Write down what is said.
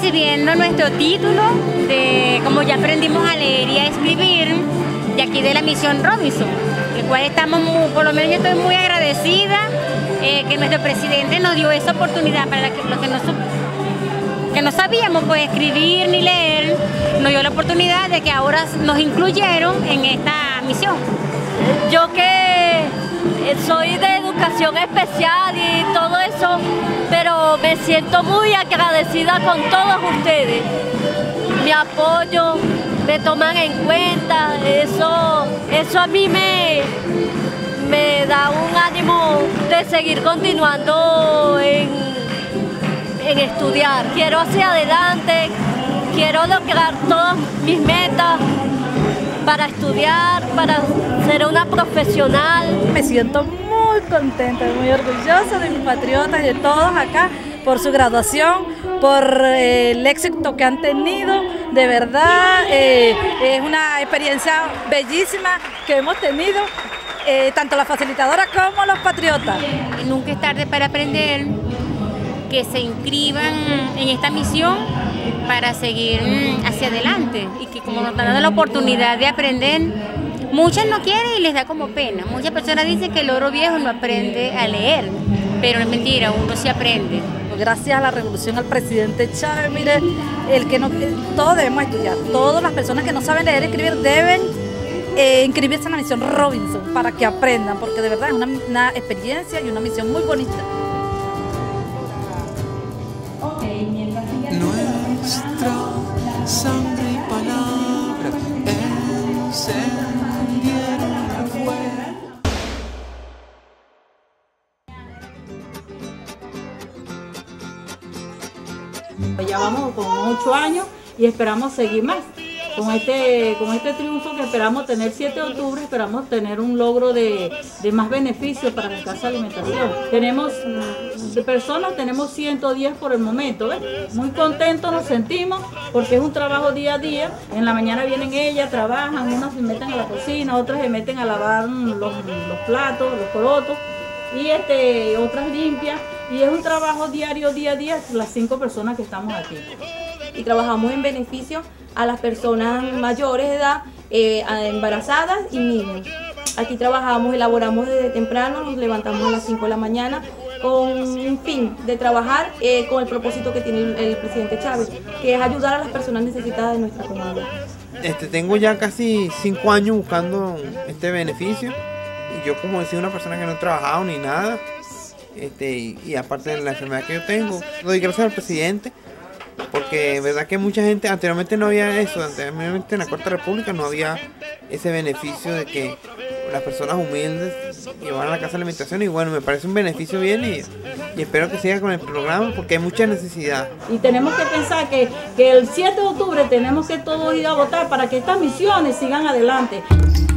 recibiendo nuestro título de, como ya aprendimos a leer y a escribir, de aquí de la Misión Robinson, el cual estamos, por lo menos yo estoy muy agradecida que nuestro presidente nos dio esa oportunidad para los que no sabíamos pues escribir ni leer, nos dio la oportunidad de que ahora nos incluyeron en esta misión. Yo que soy de educación especial y todo eso, pero me siento muy agradecida con todos ustedes. Mi apoyo, me toman en cuenta, eso a mí me da un ánimo de seguir continuando en estudiar. Quiero hacia adelante, quiero lograr todas mis metas para estudiar, para ser una profesional. Me siento muy contenta, muy orgullosa de mis patriotas y de todos acá por su graduación, por el éxito que han tenido. De verdad, es una experiencia bellísima que hemos tenido, tanto la facilitadora como los patriotas. Nunca es tarde para aprender, que se inscriban en esta misión para seguir hacia adelante y que como nos están dando la oportunidad de aprender, muchas no quieren y les da como pena. Muchas personas dicen que el loro viejo no aprende a leer, pero no es mentira, uno sí aprende. Gracias a la revolución, al presidente Chávez, mire, todos debemos estudiar, todas las personas que no saben leer y escribir deben inscribirse en la Misión Robinson para que aprendan, porque de verdad es una experiencia y una misión muy bonita. Nuestra sangre y palabra encendieron el fuego. Ya vamos con 8 años y esperamos seguir más. Con este triunfo que esperamos tener 7 de octubre, esperamos tener un logro de más beneficios para la Casa de Alimentación. Tenemos de personas, tenemos 110 por el momento, ¿ves? Muy contentos nos sentimos porque es un trabajo día a día. En la mañana vienen ellas, trabajan, unas se meten a la cocina, otras se meten a lavar los platos, los corotos y otras limpias. Y es un trabajo diario, día a día, las 5 personas que estamos aquí. Y trabajamos en beneficio a las personas mayores de edad, embarazadas y niños. Aquí trabajamos, elaboramos desde temprano, nos levantamos a las 5 de la mañana con un fin de trabajar con el propósito que tiene el presidente Chávez, que es ayudar a las personas necesitadas de nuestra comunidad. Tengo ya casi 5 años buscando este beneficio y yo como decía una persona que no he trabajado ni nada, y aparte de la enfermedad que yo tengo, doy gracias al presidente. Porque es verdad que mucha gente, anteriormente no había eso, anteriormente en la Cuarta República no había ese beneficio de que las personas humildes llevaran a la Casa de Alimentación y bueno, me parece un beneficio bien y espero que siga con el programa porque hay mucha necesidad. Y tenemos que pensar que el 7 de octubre tenemos que todos ir a votar para que estas misiones sigan adelante.